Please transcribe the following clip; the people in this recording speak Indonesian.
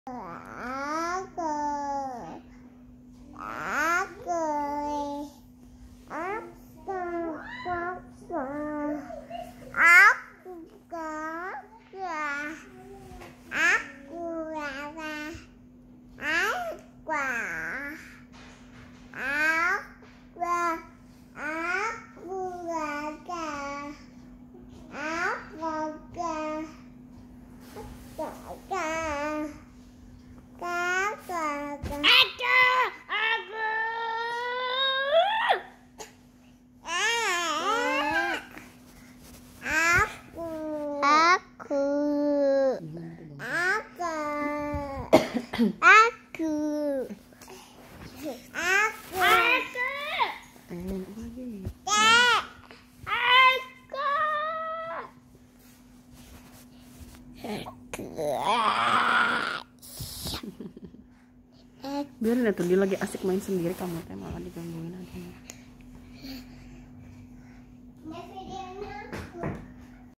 Biarin ya tuh, dia lagi asik main sendiri, kamu teh malah digangguin aja.